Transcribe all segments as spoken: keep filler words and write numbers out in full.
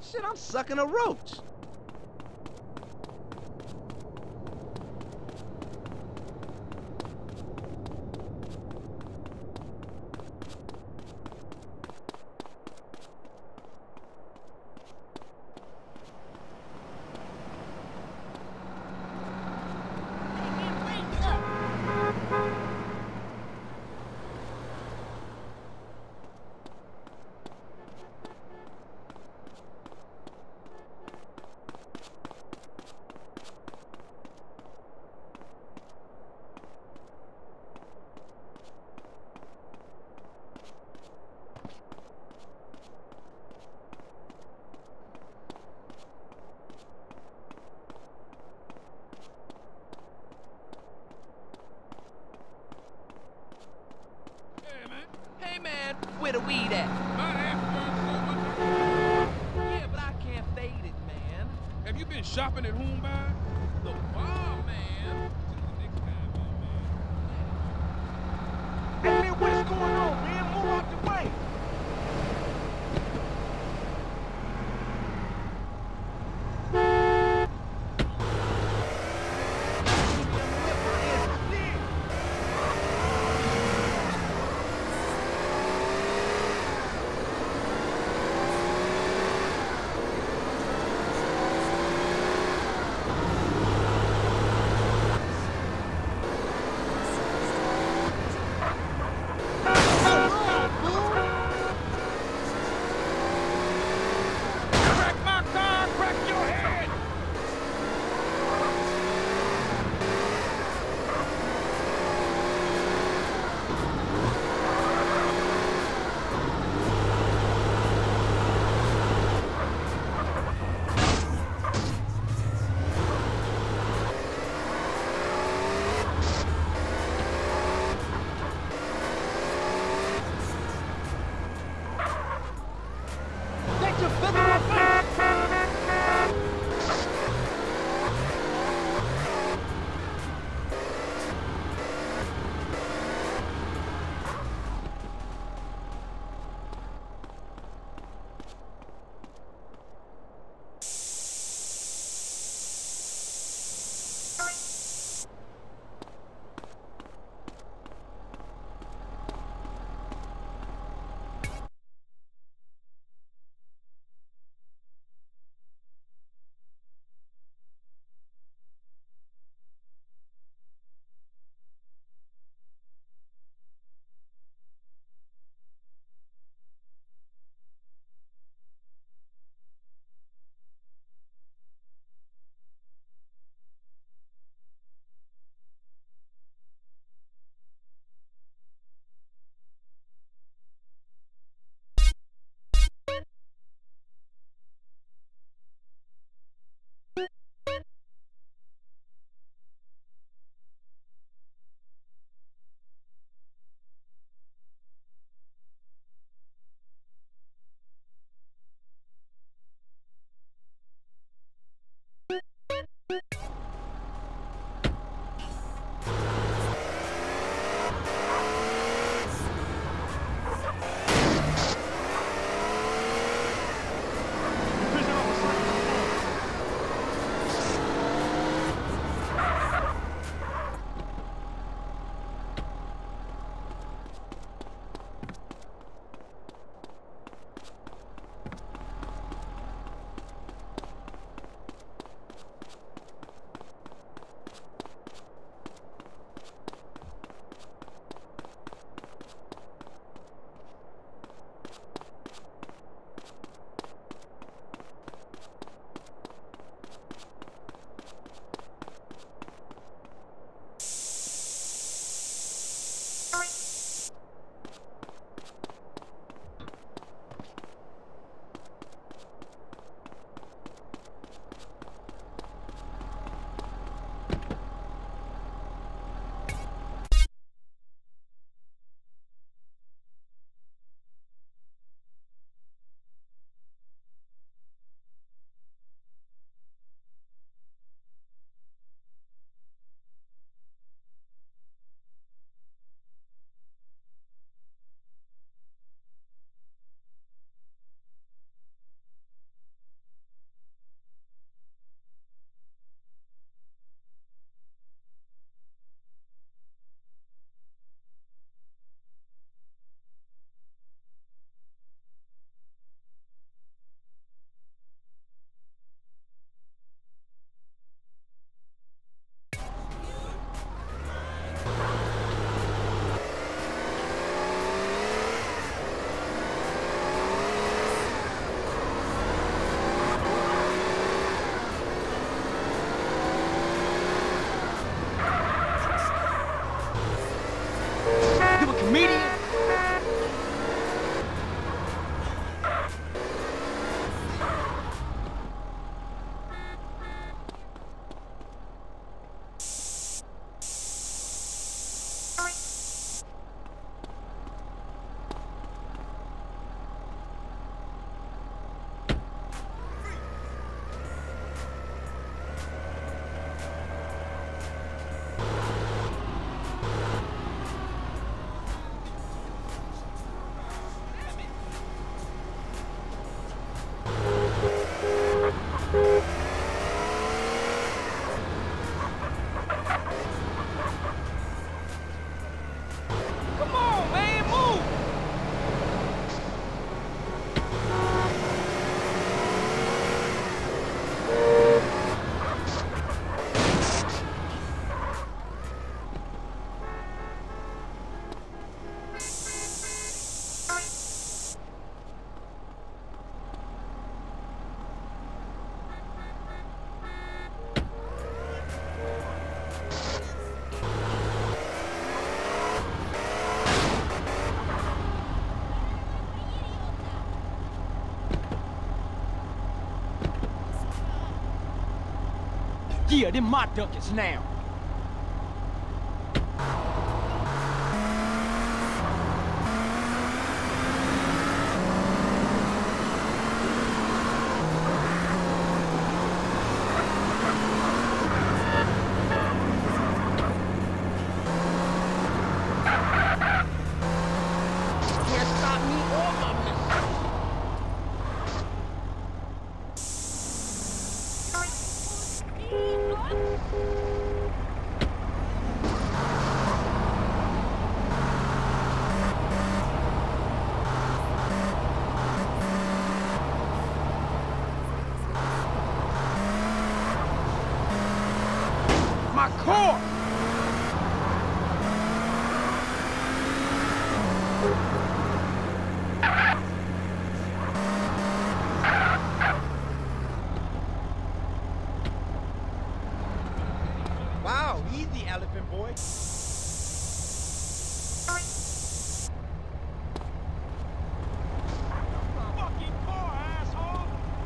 Shit, I'm sucking a roach. Where the weed at? My ass burns so much. Yeah, but I can't fade it, man. Have you been shopping at home by? The bomb, man. Till the next time, man. Hey, man, what's going on, man? Move out the way. Yeah, them my duckets now. Can't stop me or my mission. My core! Wow, easy, elephant boy. Fucking car, asshole!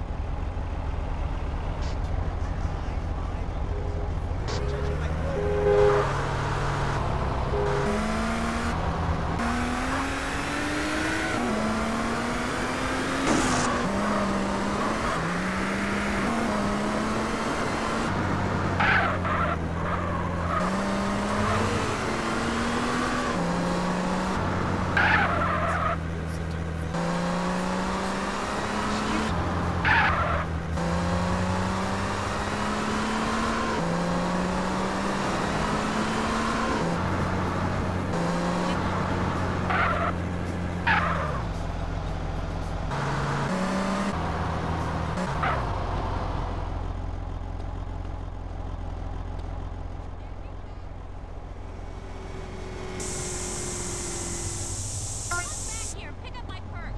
Back here, pick up my purse.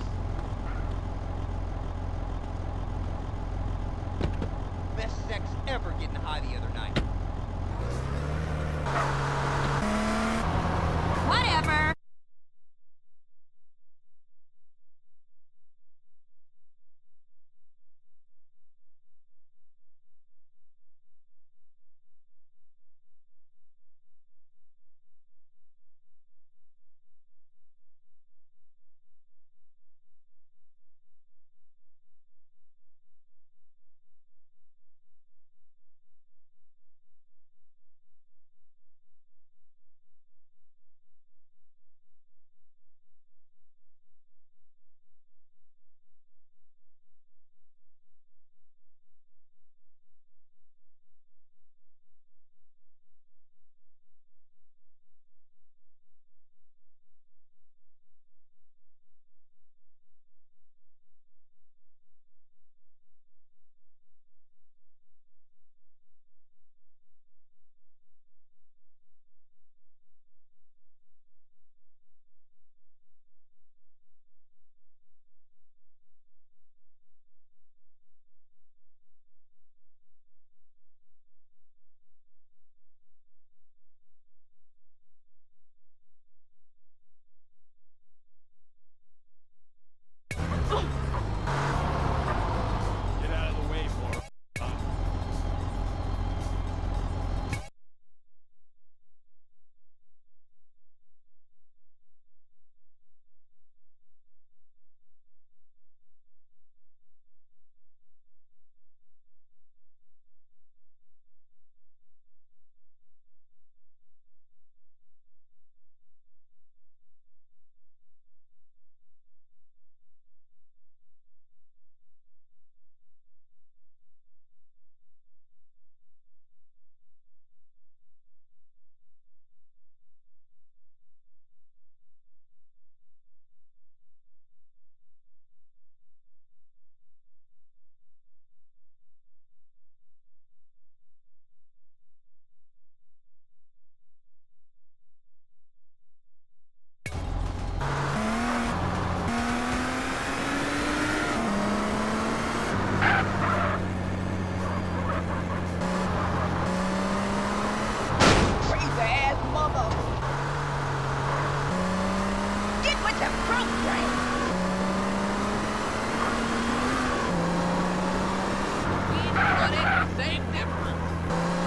Best sex ever getting high the other night. Whatever. Get out of the way, boy. Same difference.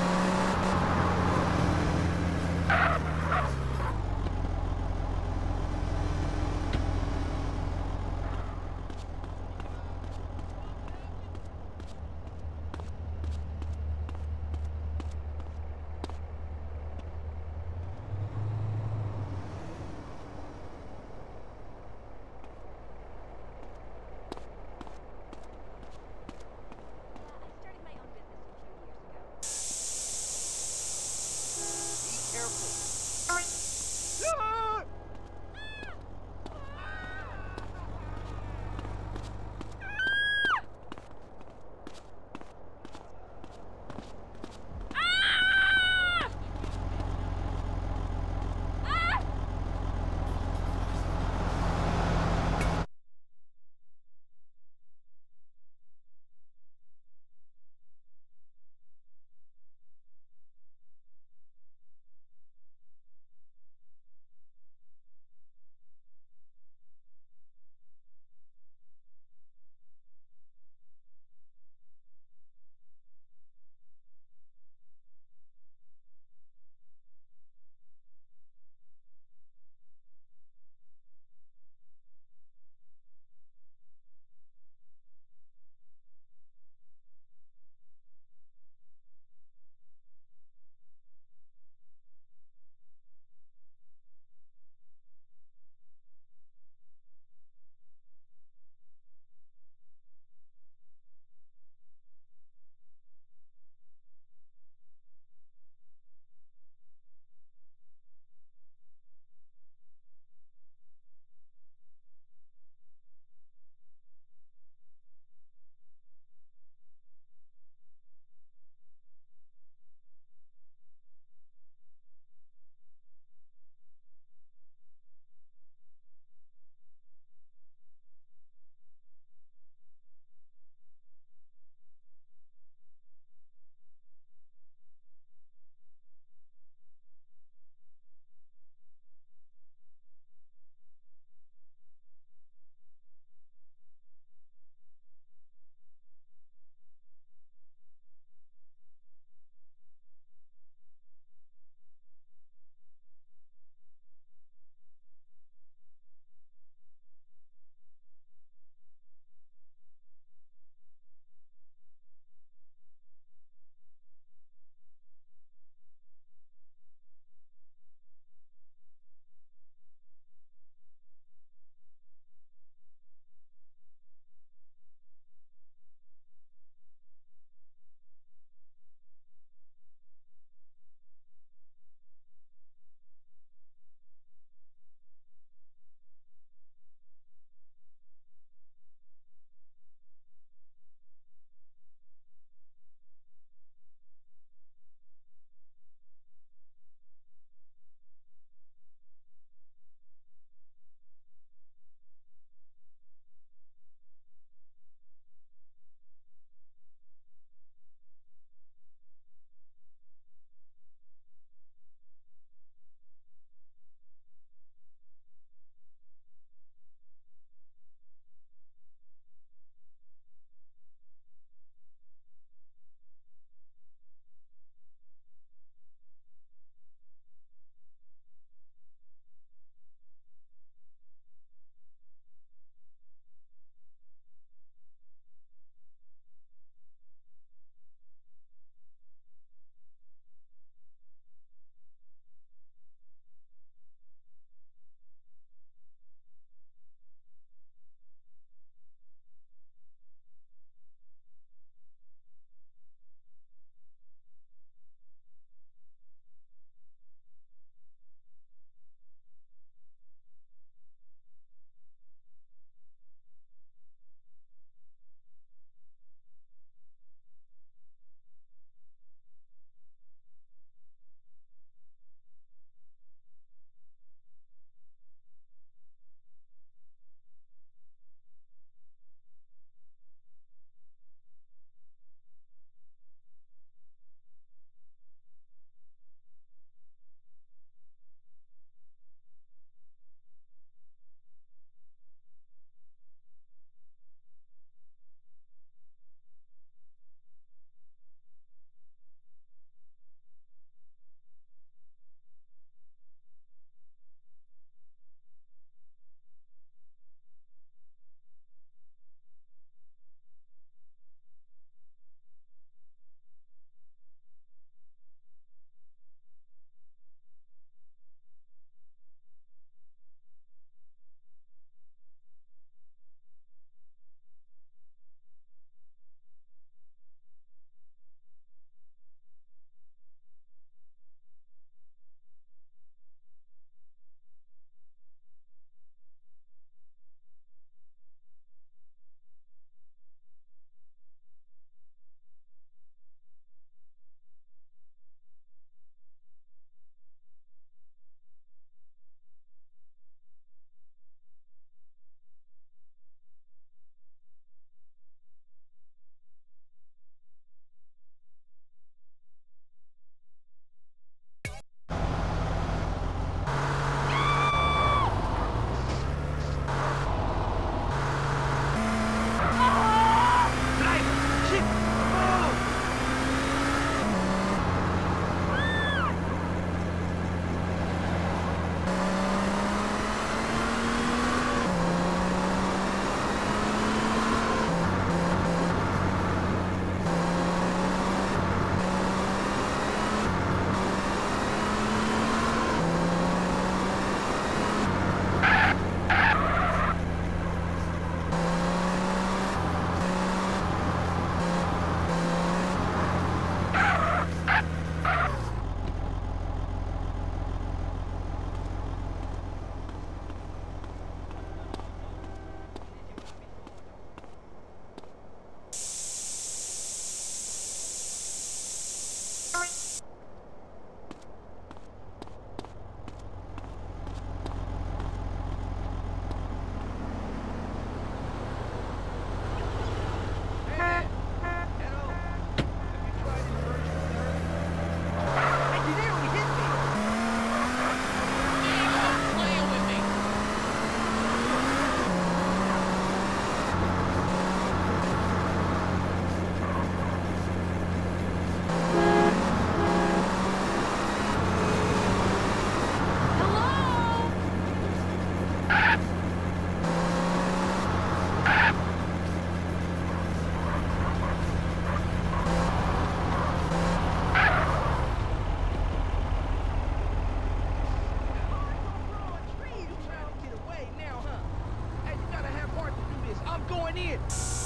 going in.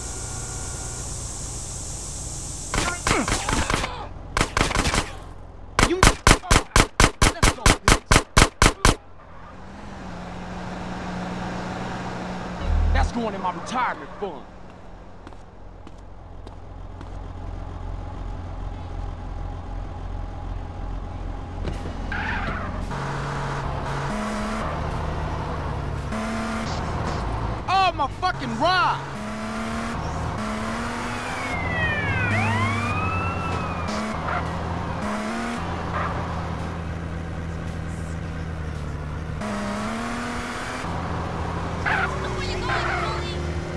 You... Let's go, bitch. That's going in my retirement fund. Oh, my fucking ride! Look where you're going, Chloe.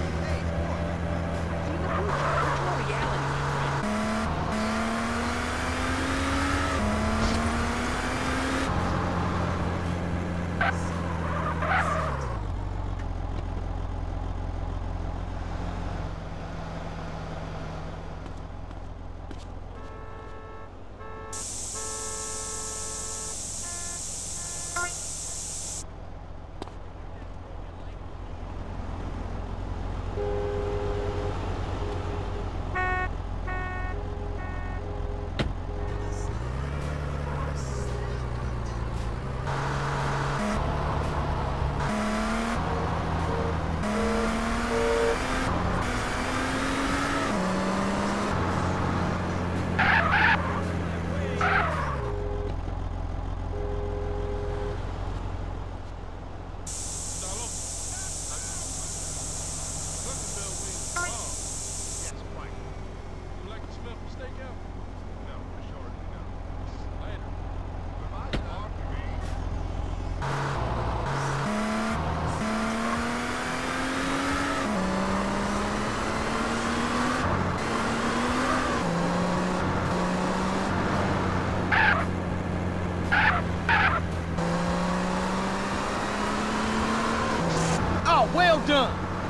Oh, well done!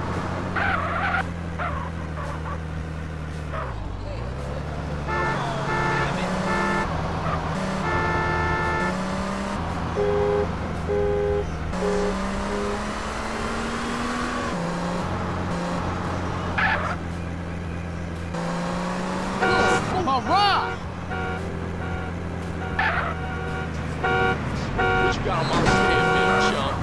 All right! What you got on my head, big chump?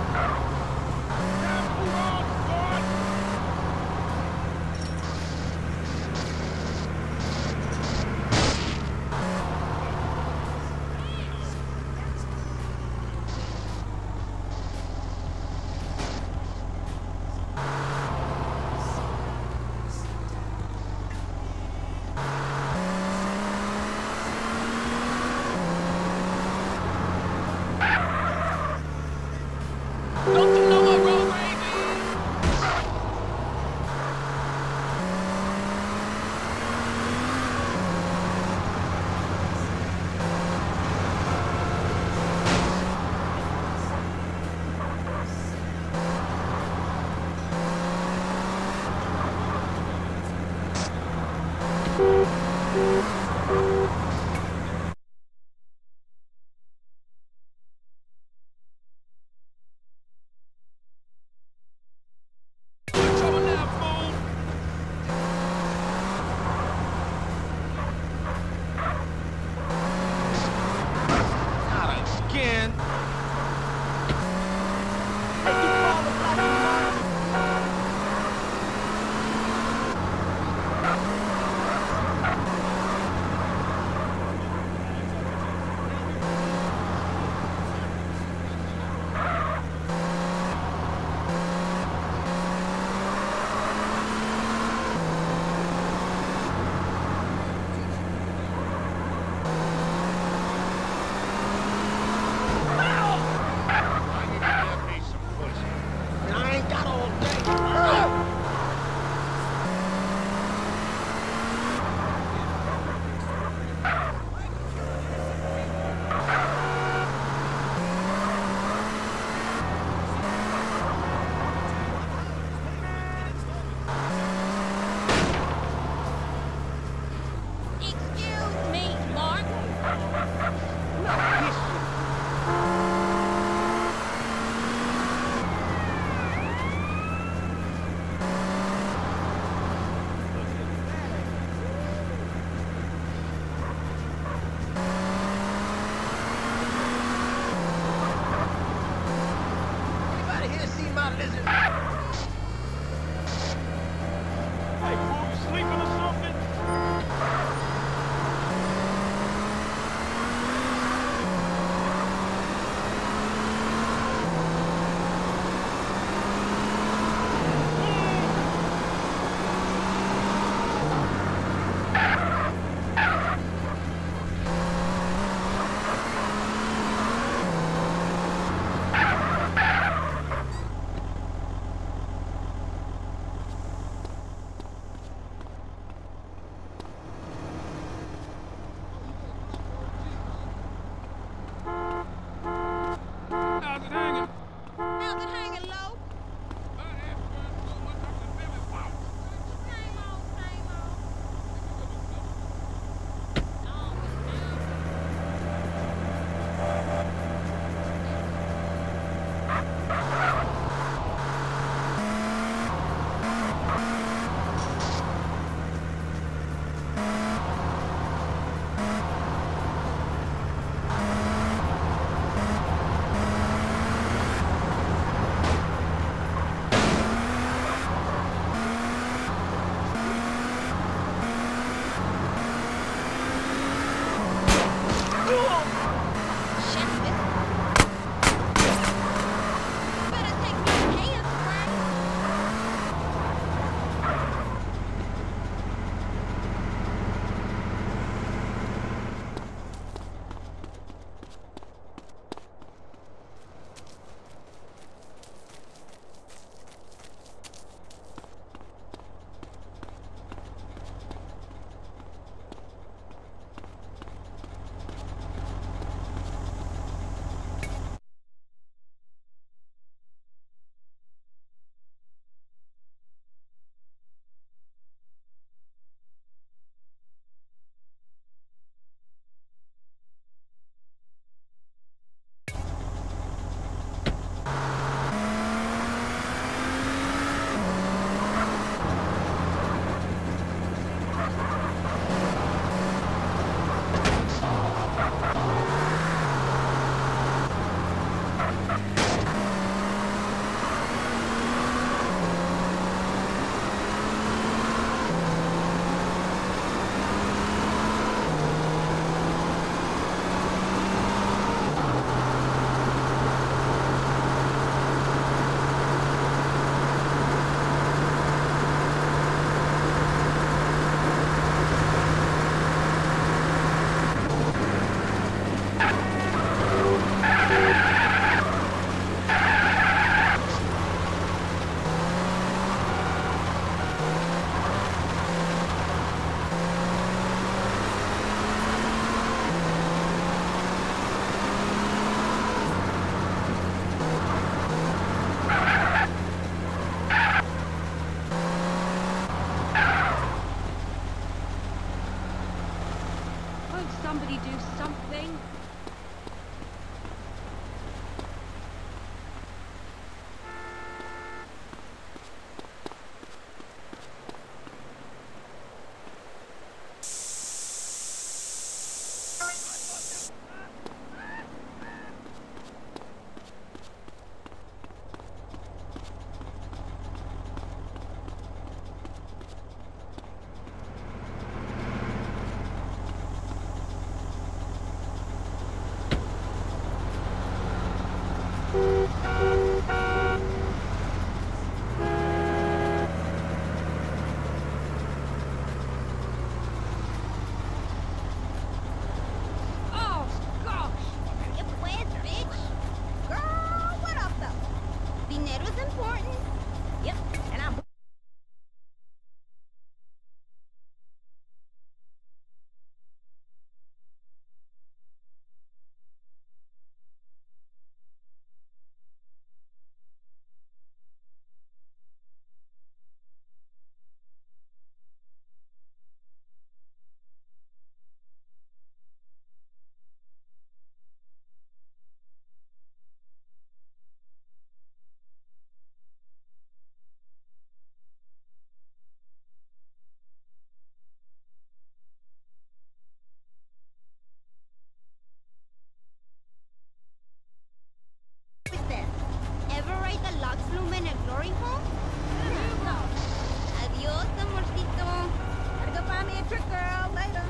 Don't you know my road rage? Hey, fool, you sleeping or something? How's it hanging? How's it hanging low? My ass burned so much I can feel it. Wow. Same old, same old. Always down. Shit, miss. Better take me a hand spray. Won't somebody do something? Oh, gosh. It was, bitch. Girl, what up, though? Being was important. Yep, and I'm... ever ride the log flume in a glory hole? Adios, amorcito. Gotta go find me a trick, girl. Later.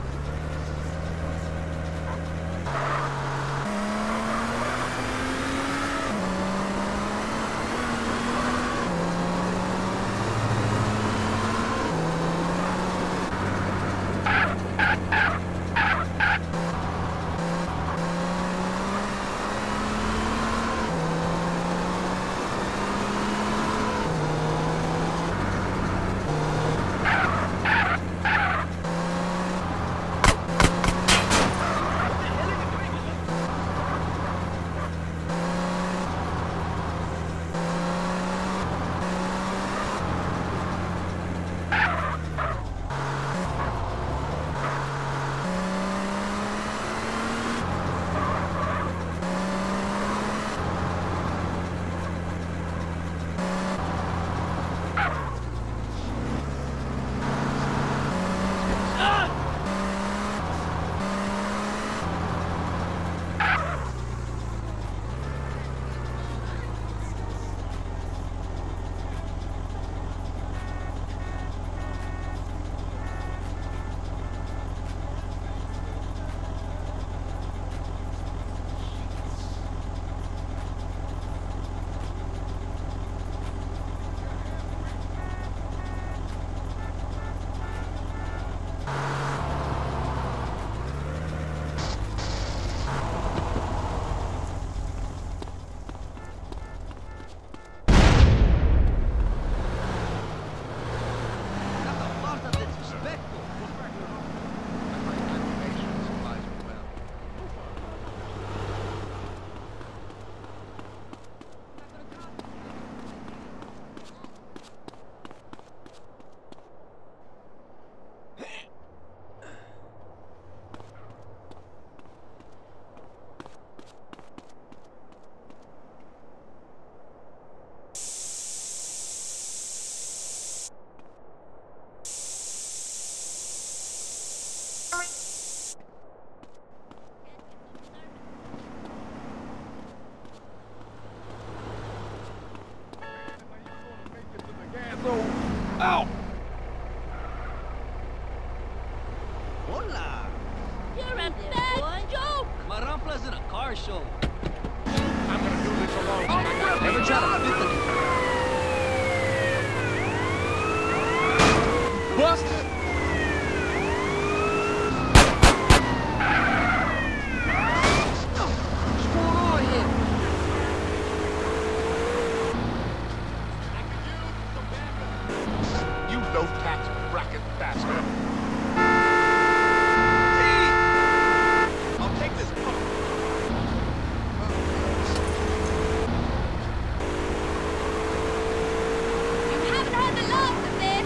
Ow! Hola! You're a bad joke! Marampla's in a car show. I'm gonna do this alone. Never try to fit the... Busted! What's going on here? You low tax bracket bastard. I'll take this car. You haven't heard the last of this.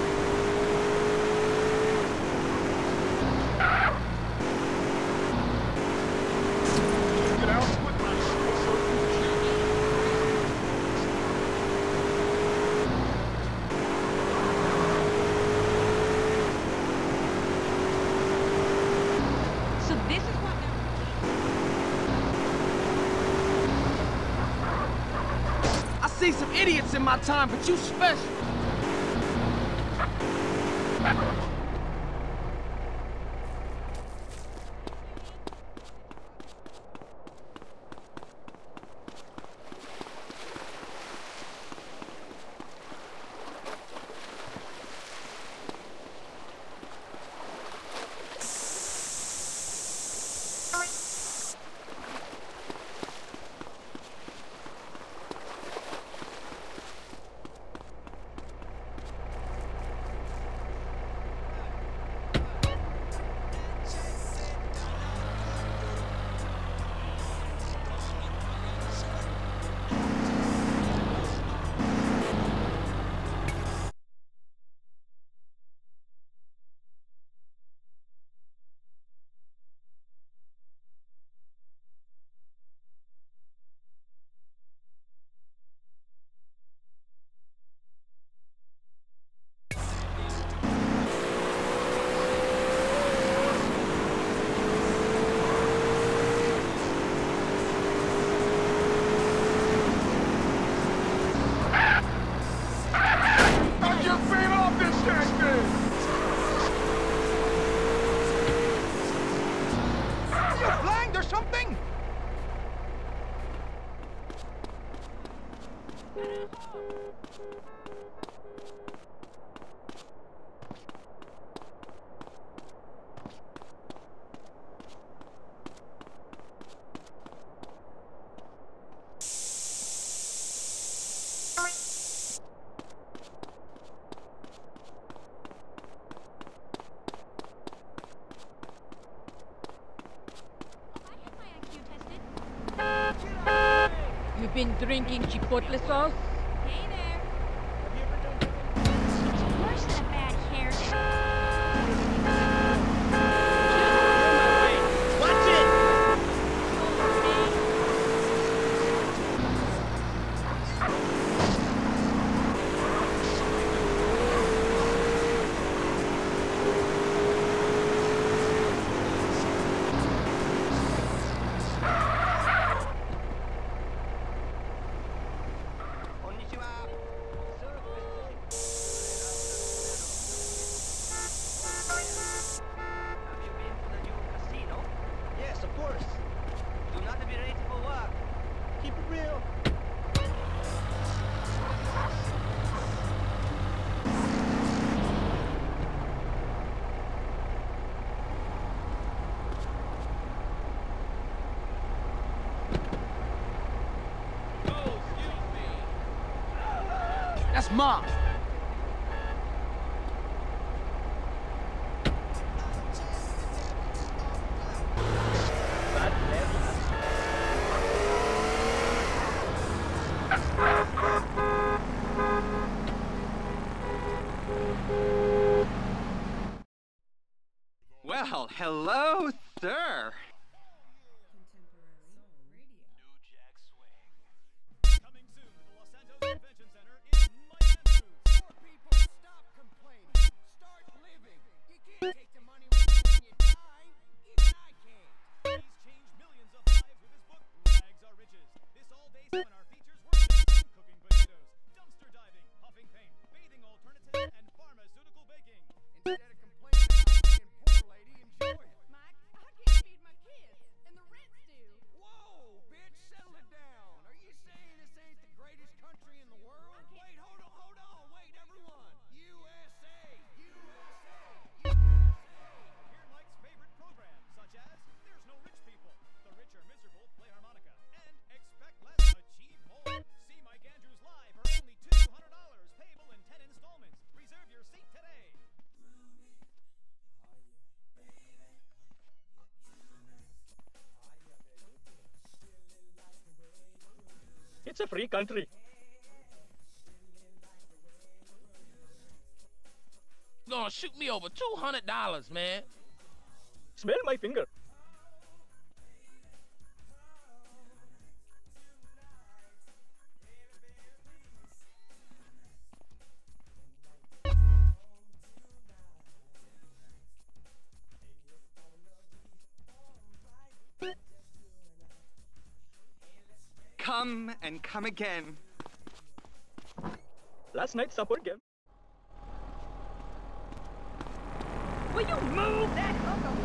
Get out with my So this is what they're... I see some idiots in my time, but you special. You've been drinking chipotle sauce? Hey there. Where's that bad hair? Watch it! Yes, of course. Do not be late for work. Keep it real. Oh, excuse me. That's Mom. Well, hello, sir. Coming soon to the Los Santos Convention Center is Mike Andrews. Poor people, stop complaining. Start living. You can't take the money with you when you die. Even I can't. He's changed millions of lives with his book, Rags Are Riches. This all-day seminar features workshops on cooking potatoes, dumpster diving, huffing paint, bathing alternatives, and pharmaceutical baking. Instead of complaining about being poor, lady, enjoy it. Mike, I can't feed my kids, and the rent's due. Whoa, bitch, settle it down. Are you saying this ain't the greatest country in the world? Wait, hold on, hold on. Wait, everyone. U S A, U S A, U S A. Hear Mike's favorite programs, such as There's No Rich People, The Rich Are Miserable, Play Harmonica, and Expect Less, Achieve More. See Mike Andrews live for only two hundred dollars, payable in ten installments. Reserve your seat today. It's a free country. Gonna shoot me over two hundred dollars, man. Smell my finger. Come and come again. Last night's supper game. Will you move that hunk of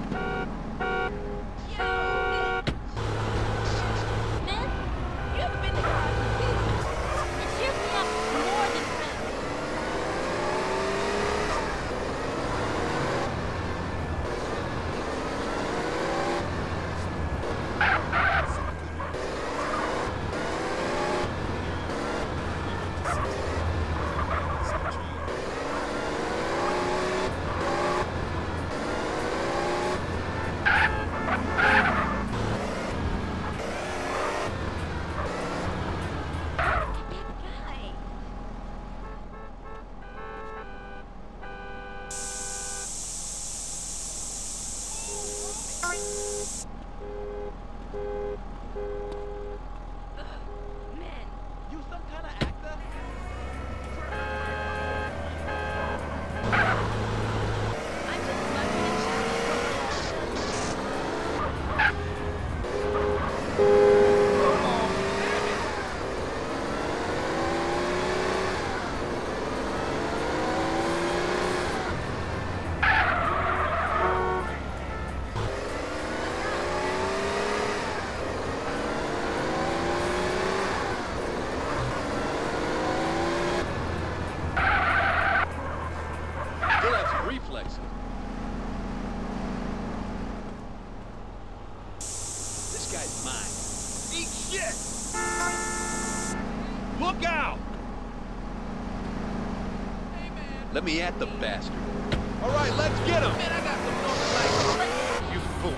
Miss, you ever been to Carson Pizza? It cheers me up more than friends. Let me at the bastard. All right, let's get him. Man, I got some Northern Lights. You fool.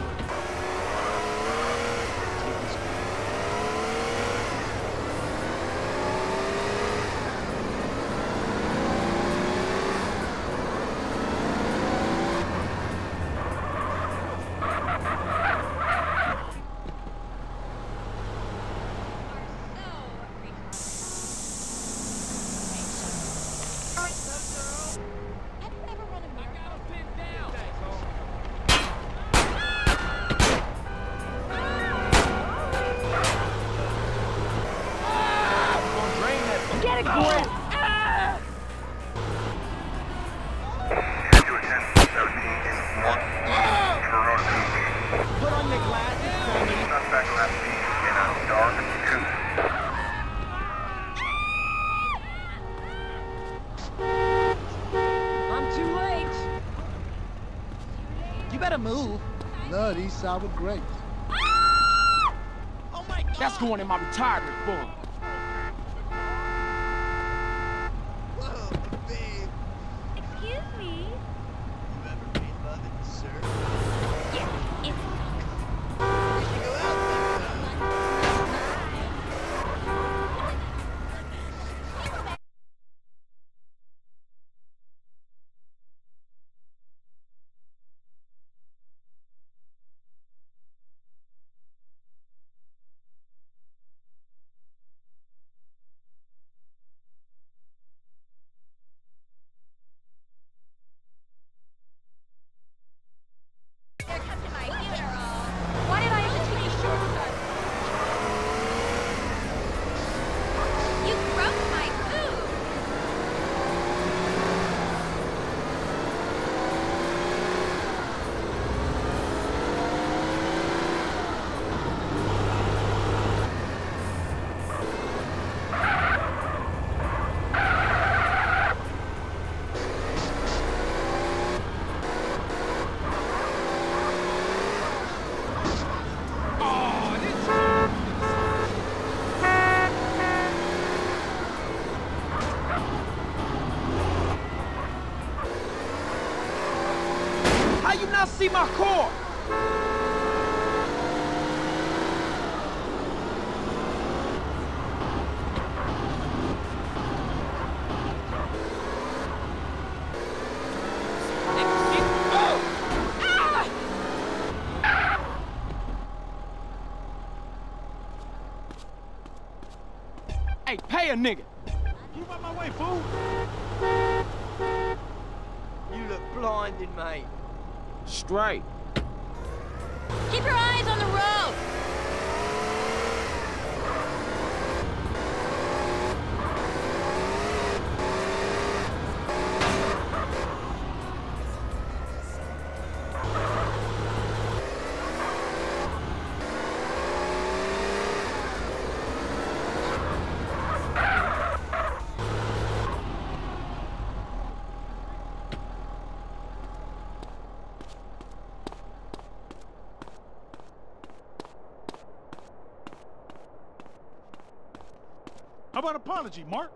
Move. Blood east side with grapes. Ah! Oh my God. That's going in my retirement fund. Whoa, babe. Excuse me? You ever made love in the surf? Yeah, it sucks. We should go out Why did I have to take you short cut? You broke my food! How you not see my car? Hey, pay a nigga. Keep out my way, fool. You look blinding, mate. Straight. Keep your eyes on the road! How about apology, Mark?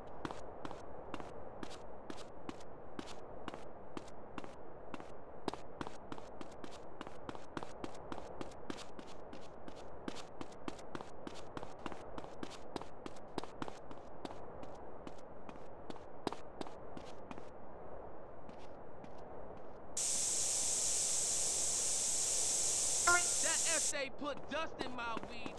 That S A put dust in my weed.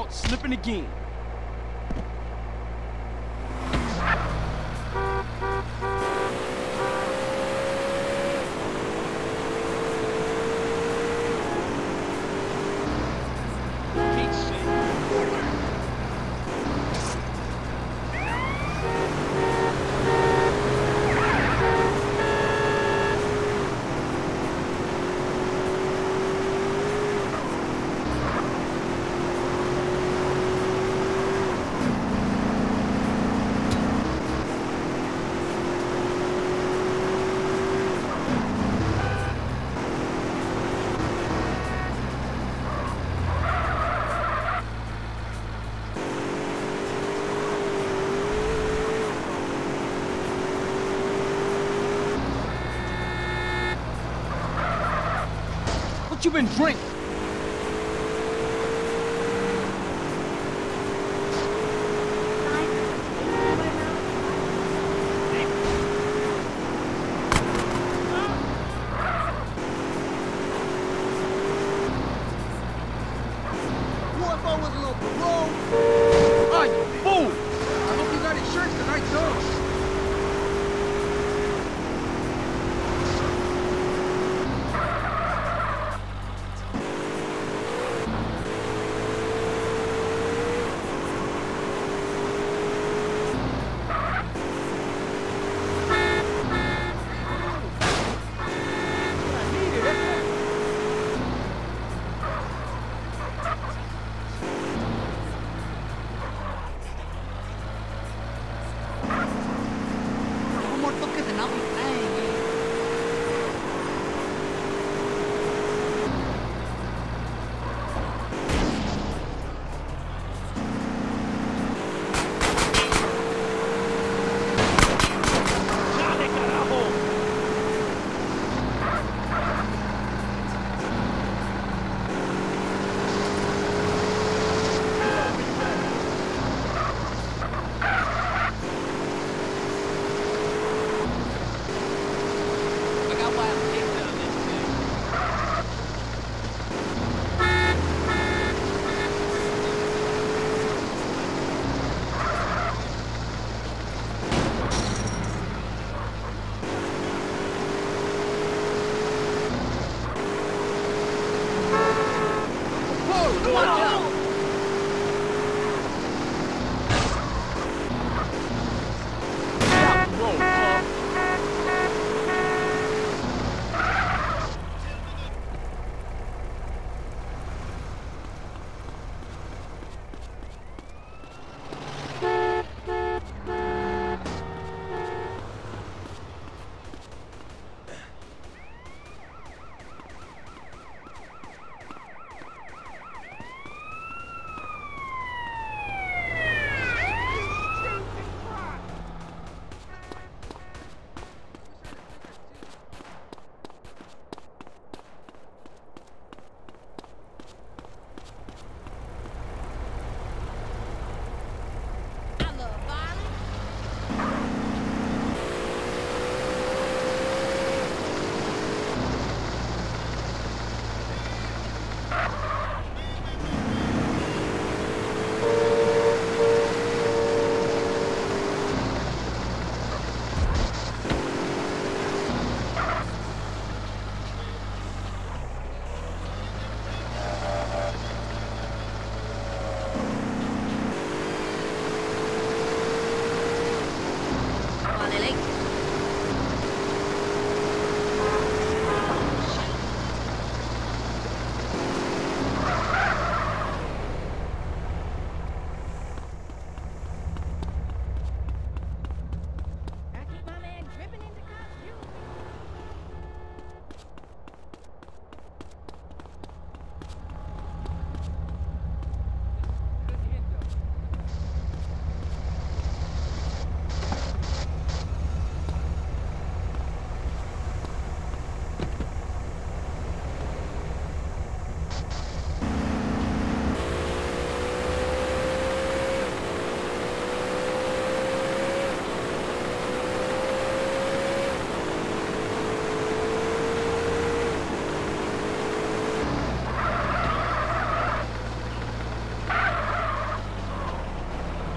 Caught slipping again. What you been drinking? What if I wasn't on parole? Ah, you fool! I hope you got insurance tonight, too. One more toques and I'll be fine.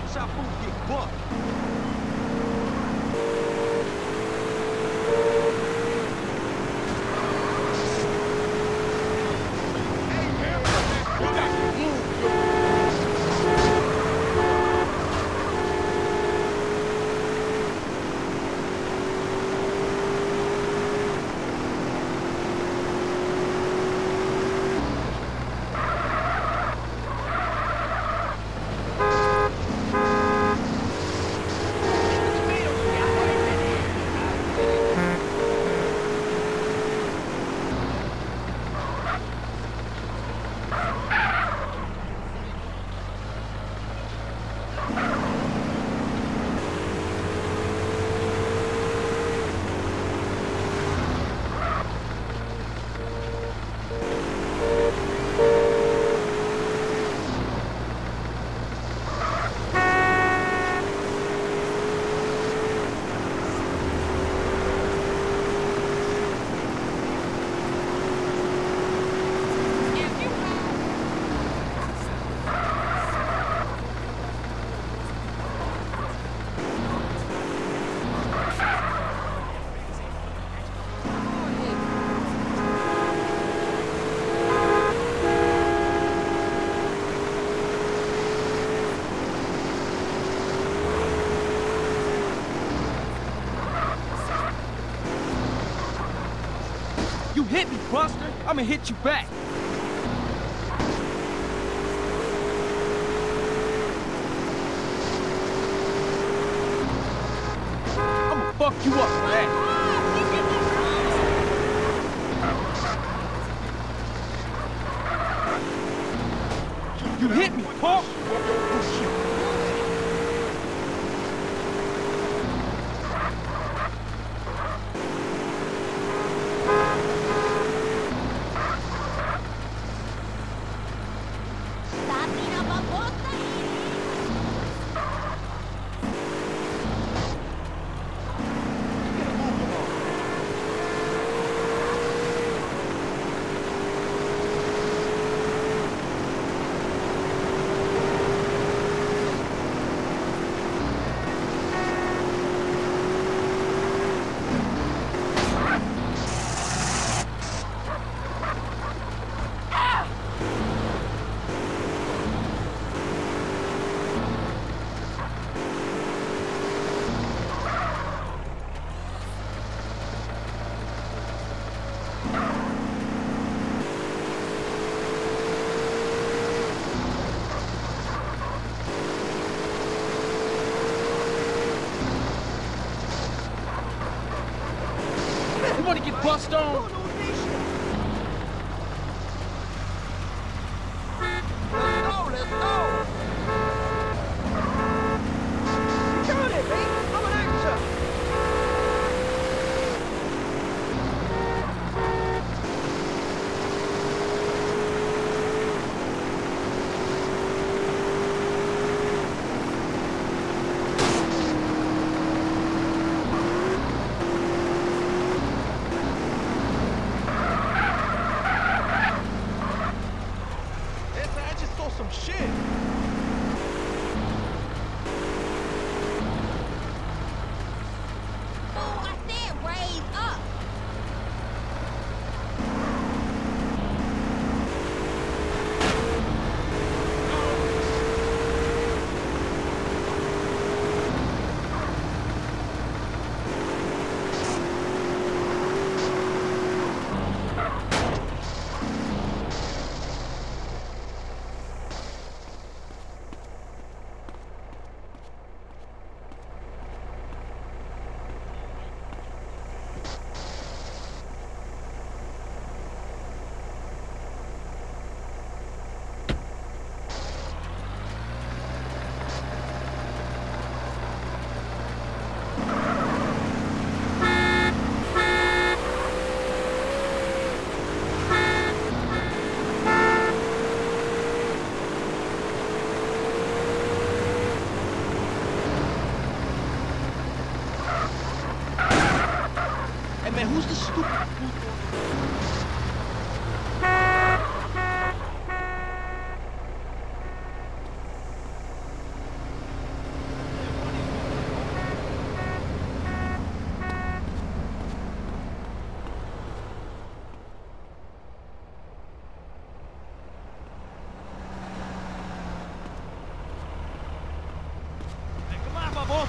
Watch our food get bucked. You hit me, Buster. I'ma hit you back. I'ma fuck you up for that. You hit me, punk. You wanna get bust on?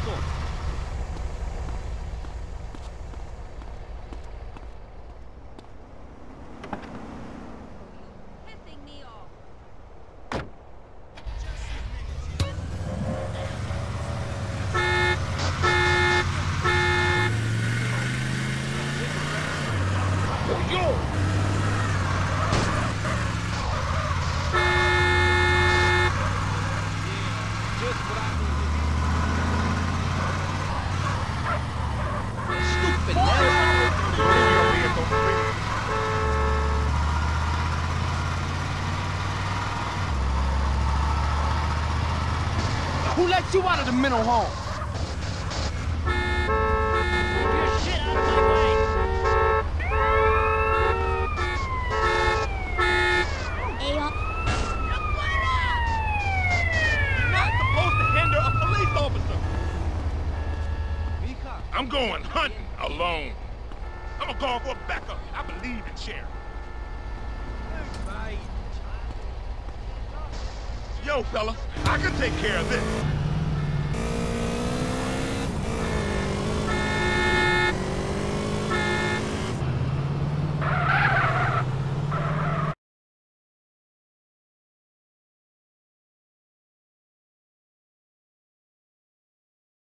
auto. Pissing me off. Yo! Just what I needed. Stupid Who let you out of the mental home? Your shit out of my way. You're not supposed to hinder a police officer. Mija. I'm going hunting alone. I'm gonna call for backup. I believe in sharing. Bye. Yo, fella, I can take care of this.